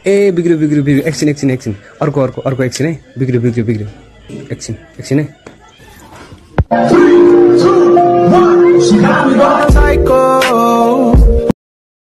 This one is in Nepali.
ए बिग्रियो बिग्रियो बिग्रियो एकछिन एकछिन एकछिन अर्को अर्को अर्को एकछिन है बिग्रियो बिग्रियो बिग्रियो एकछिन एकछिन है